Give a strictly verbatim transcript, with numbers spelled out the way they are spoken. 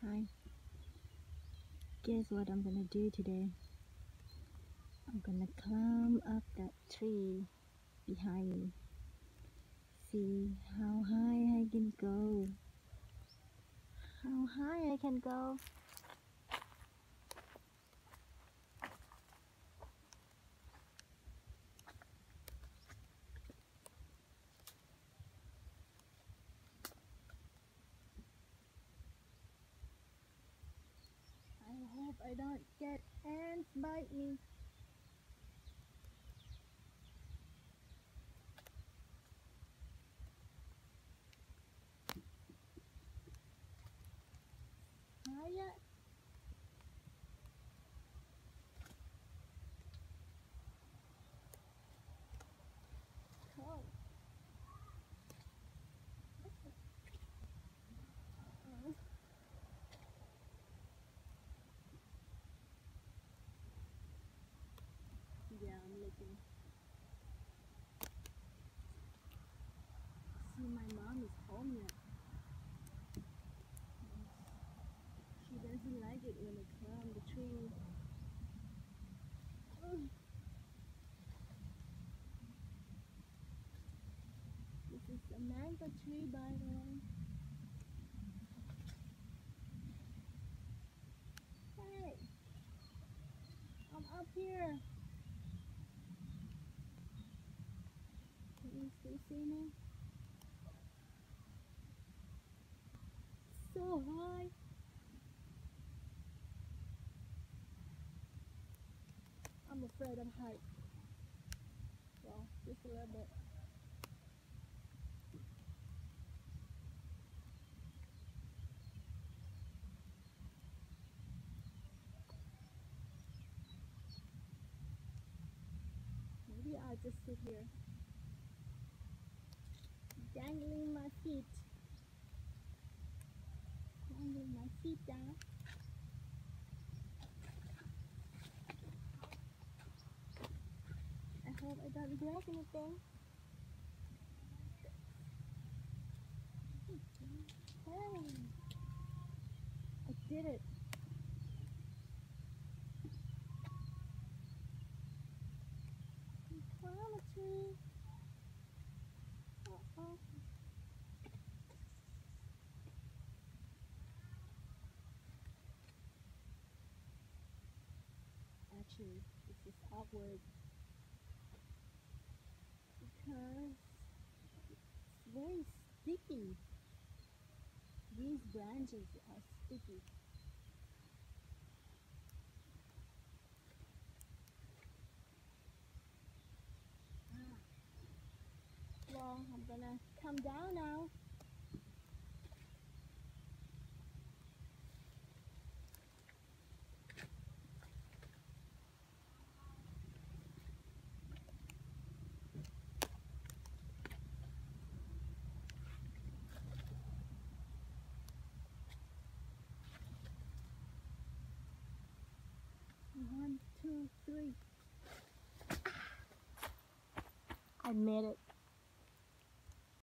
Hi. Guess what I'm gonna do today? I'm gonna climb up that tree behind me. See how high I can go. How high I can go. I hope I don't get ants bite me. Higher. Oh. Yeah, I'm looking. See, my mom is home yet. She doesn't like it when I climb the tree. Ugh. This is a mango tree, by the way. Hey, I'm up here. Can you still see me? So high. I'm afraid of height. Well, just a little bit. Maybe I'll just sit here, dangling my feet, dangling my feet down. I hope I don't break anything. Hey, I did it. Climb a tree. Uh-oh. Actually, this is awkward because it's very sticky. These branches are sticky. Ah. Well, I'm gonna come down now. One, two, three. I made it.